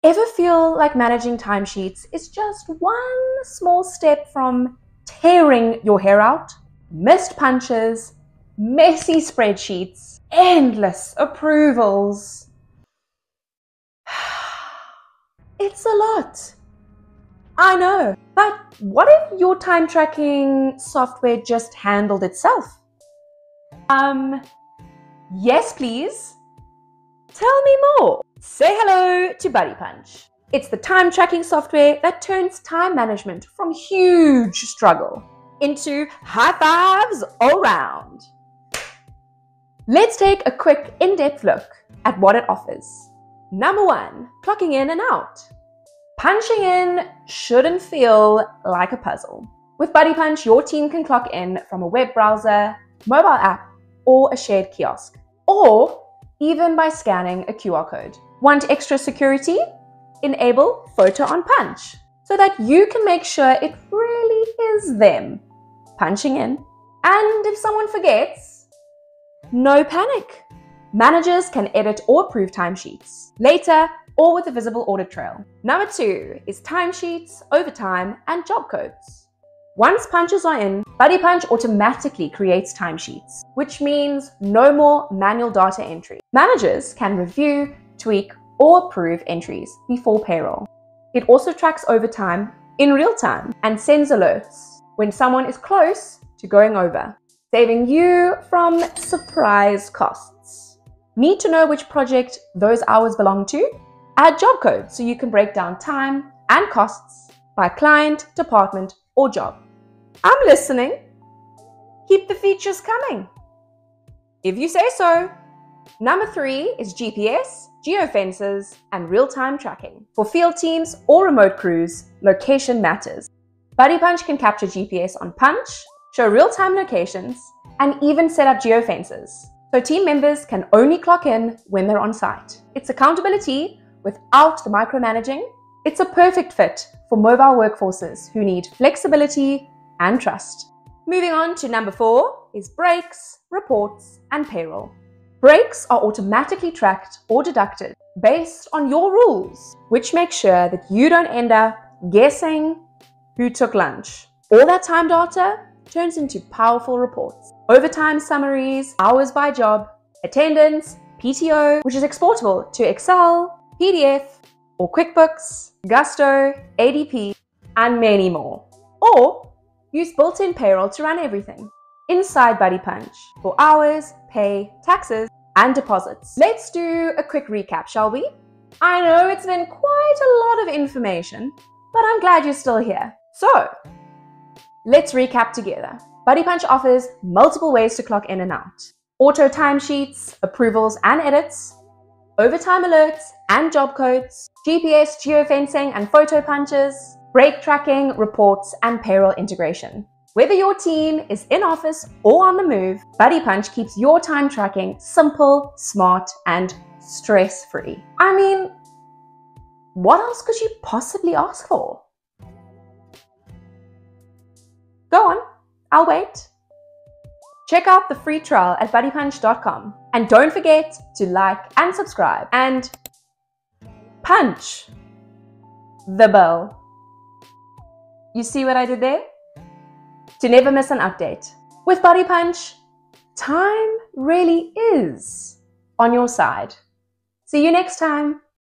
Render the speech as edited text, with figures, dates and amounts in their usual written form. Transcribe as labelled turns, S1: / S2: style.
S1: Ever feel like managing timesheets is just one small step from tearing your hair out? Missed punches, messy spreadsheets, endless approvals. It's a lot. I know, but what if your time tracking software just handled itself? Yes, please. Tell me more. Say hello to Buddy Punch. It's the time tracking software that turns time management from huge struggle into high fives all round. Let's take a quick in-depth look at what it offers. Number 1, clocking in and out. Punching in shouldn't feel like a puzzle. With Buddy Punch, your team can clock in from a web browser, mobile app, or a shared kiosk, or even by scanning a QR code. Want extra security? Enable photo on punch so that you can make sure it really is them punching in. And if someone forgets, no panic. Managers can edit or approve timesheets later or with a visible audit trail. Number 2 is timesheets, overtime, and job codes. Once punches are in, Buddy Punch automatically creates timesheets, which means no more manual data entry. Managers can review, tweak, or approve entries before payroll. It also tracks overtime in real time and sends alerts when someone is close to going over, saving you from surprise costs. Need to know which project those hours belong to? Add job codes so you can break down time and costs by client, department, or job. I'm listening. Keep the features coming. If you say so. Number 3 is GPS, geofences, and real-time tracking. For field teams or remote crews, location matters. Buddy Punch can capture GPS on punch, show real-time locations, and even set up geofences, so team members can only clock in when they're on site. It's accountability without the micromanaging. It's a perfect fit for mobile workforces who need flexibility and trust. Moving on to number 4 is breaks, reports, and payroll. Breaks are automatically tracked or deducted based on your rules, which makes sure that you don't end up guessing who took lunch. All that time data turns into powerful reports. Overtime summaries, hours by job, attendance, PTO, which is exportable to Excel, PDF, or QuickBooks, Gusto, ADP, and many more. Or use built-in payroll to run everything inside Buddy Punch for hours, pay, taxes, and deposits. Let's do a quick recap, shall we? I know it's been quite a lot of information, but I'm glad you're still here. So, let's recap together. Buddy Punch offers multiple ways to clock in and out. Auto timesheets, approvals and edits, overtime alerts and job codes, GPS, geofencing and photo punches, break tracking, reports, and payroll integration. Whether your team is in office or on the move, Buddy Punch keeps your time tracking simple, smart, and stress-free. I mean, what else could you possibly ask for? Go on, I'll wait. Check out the free trial at buddypunch.com. And don't forget to like and subscribe and punch the bell. You see what I did there? To never miss an update. With Buddy Punch, time really is on your side. See you next time.